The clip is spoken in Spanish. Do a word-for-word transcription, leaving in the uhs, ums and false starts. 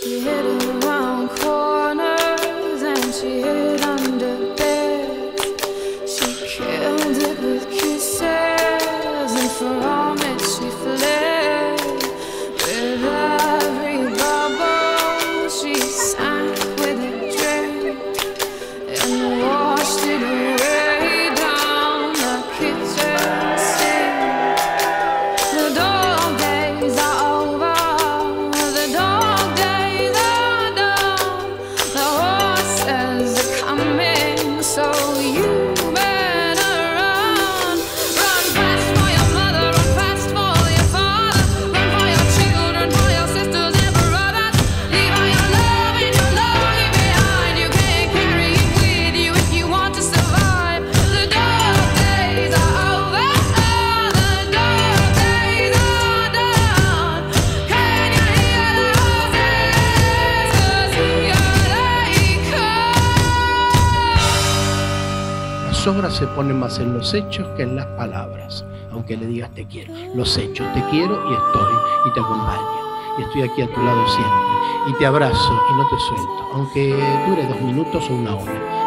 She hid around corners and she hid under beds. She killed it with kisses and from it she fled. With every bubble she sank with a drink and washed it away down the kitchen sink. The dog days are over, the dog days are done. The horses are coming, so you better run. Run fast for your mother, run fast for your father. Run for your children, for your sisters and brothers. Leave all your love and your longing behind. You can't carry it with you if you want to survive. The dog days are over, the dog days are done. Can you hear the horses? 'Cause here they come. Las obras se ponen más en los hechos que en las palabras. Aunque le digas te quiero, los hechos, te quiero y estoy y te acompaño. Y estoy aquí a tu lado siempre. Y te abrazo y no te suelto, aunque dure dos minutos o una hora.